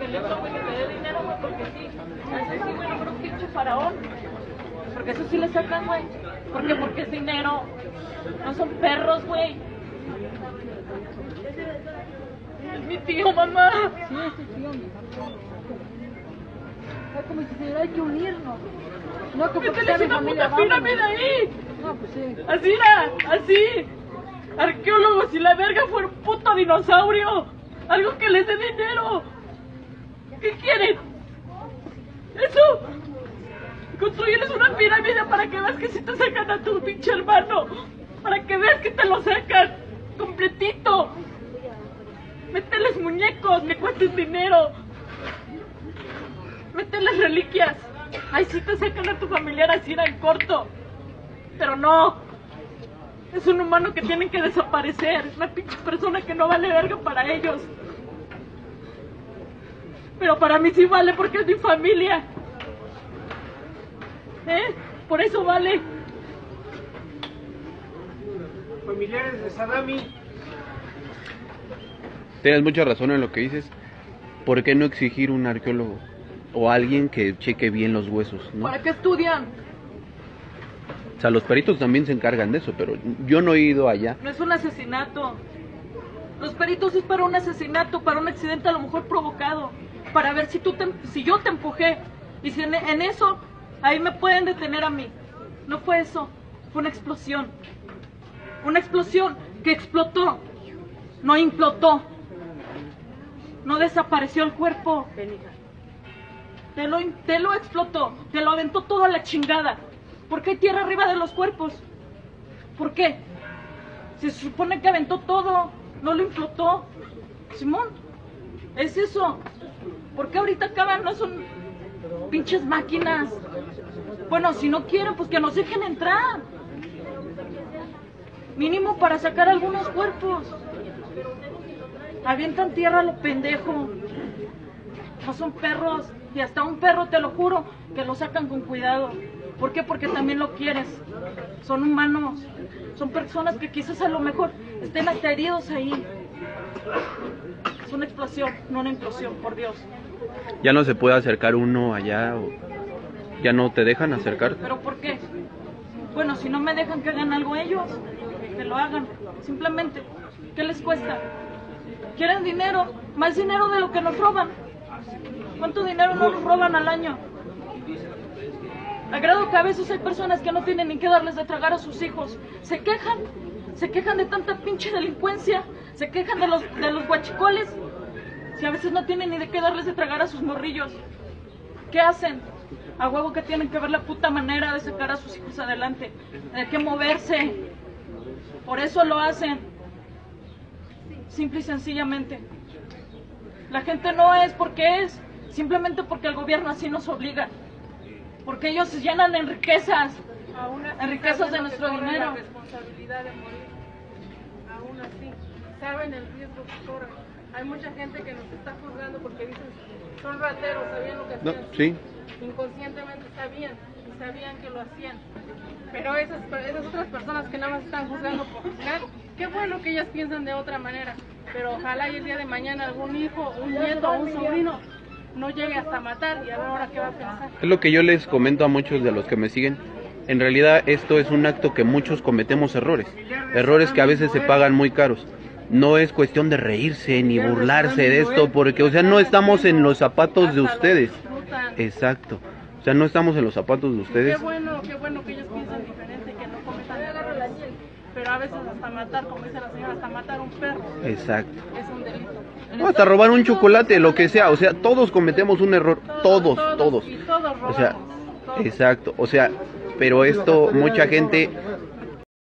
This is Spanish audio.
Angelito, güey, que me dé dinero, güey, porque sí. Así sí, güey, no creo un pinche faraón. Porque eso sí le sacan, güey. ¿Por qué? Porque es dinero. No son perros, güey. Es mi tío, mamá. Sí, es tu tío, es como si se hay que unirnos. No como que sea mi familia. ¡Mételes una puta pirámide ahí! No, pues sí. Así era, así. Arqueólogos y la verga fue un puto dinosaurio. Algo que les dé dinero. ¿Qué quieren? Eso. Construirles una pirámide para que veas que si te sacan a tu pinche hermano. Para que veas que te lo sacan completito. Mételes muñecos que cuesten dinero. Mételes reliquias. Ay, sí te sacan a tu familiar así en corto. Pero no. Es un humano que tienen que desaparecer. Es una pinche persona que no vale verga para ellos. Pero para mí sí vale porque es mi familia. Por eso vale. Familiares de Sadami. Tienes mucha razón en lo que dices. ¿Por qué no exigir un arqueólogo? O alguien que cheque bien los huesos, ¿no? ¿Para qué estudian? O sea, los peritos también se encargan de eso, pero yo no he ido allá. No es un asesinato. Los peritos es para un asesinato, para un accidente a lo mejor provocado. Para ver si yo te empujé. Y si en eso, ahí me pueden detener a mí. No fue eso, fue una explosión. Una explosión que explotó, no implotó. No desapareció el cuerpo. Te lo explotó, te lo aventó todo a la chingada. ¿Por qué hay tierra arriba de los cuerpos? ¿Por qué? Se supone que aventó todo, no lo implotó. Simón, es eso. ¿Por qué ahorita acaban? No son pinches máquinas. Bueno, si no quieren, pues que nos dejen entrar. Mínimo para sacar algunos cuerpos. Avientan tierra a lo pendejo. No son perros. Y hasta un perro, te lo juro, que lo sacan con cuidado. ¿Por qué? Porque también lo quieres. Son humanos. Son personas que quizás a lo mejor estén hasta heridos ahí. Es una explosión, no una implosión, por Dios. Ya no se puede acercar uno allá, o ya no te dejan acercar. ¿Pero por qué? Bueno, si no me dejan que hagan algo ellos, que lo hagan. Simplemente, ¿qué les cuesta? ¿Quieren dinero? Más dinero de lo que nos roban. ¿Cuánto dinero nos roban al año? A grado que a veces hay personas que no tienen ni qué darles de tragar a sus hijos. Se quejan de tanta pinche delincuencia, se quejan de los guachicoles, si a veces no tienen ni de qué darles de tragar a sus morrillos. ¿Qué hacen? A huevo que tienen que ver la puta manera de sacar a sus hijos adelante, de que moverse. Por eso lo hacen. Simple y sencillamente. La gente no es porque es, simplemente porque el gobierno así nos obliga. Porque ellos se llenan en riquezas, en riquezas de nuestro dinero. La responsabilidad de morir, aún así, saben el riesgo que corren. Hay mucha gente que nos está juzgando porque dicen, son rateros, sabían lo que hacían. No, sí. Inconscientemente sabían que lo hacían. Pero esas otras personas que nada más están juzgando por juzgar, qué bueno que ellas piensan de otra manera. Pero ojalá y el día de mañana algún hijo, un nieto o un sobrino no llegue hasta matar y a ver ahora qué va a pensar. Es lo que yo les comento a muchos de los que me siguen. En realidad esto es un acto que muchos cometemos errores que a veces se pagan muy caros. No es cuestión de reírse ni burlarse de esto, porque, o sea, no estamos en los zapatos de ustedes. Exacto. O sea, no estamos en los zapatos de ustedes. Qué bueno que ellos piensan diferente, que no cometan errores. Pero a veces hasta matar, como dice la señora, hasta matar un perro. Exacto. Es un delito. No, hasta robar un chocolate, lo que sea. O sea, todos cometemos un error. Todos. Y todos robamos. O sea, todos. exacto. O sea, pero esto, mucha gente